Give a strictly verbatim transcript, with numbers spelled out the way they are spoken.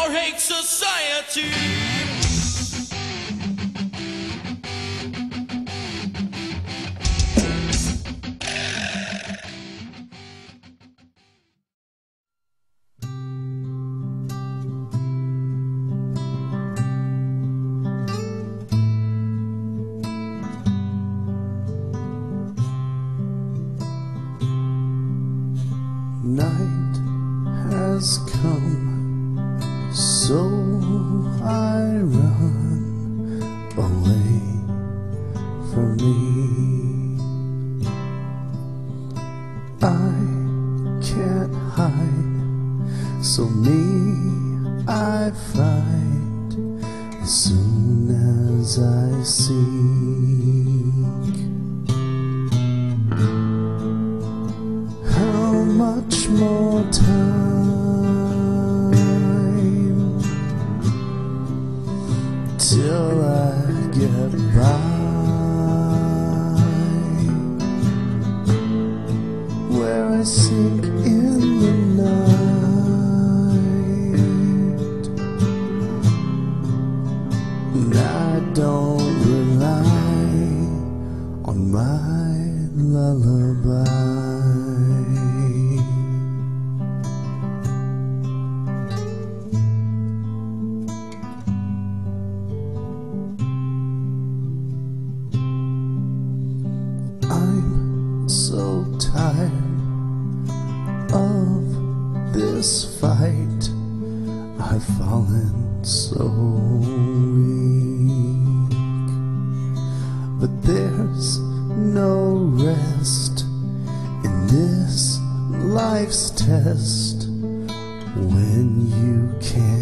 hate society. Night has come, so I run away from me. I can't hide, so me I find as soon as I seek. Much more time till I get by, where I sink in the night, and I don't rely on my lullaby. So tired of this fight, I've fallen so weak, but there's no rest in this life's test when you can't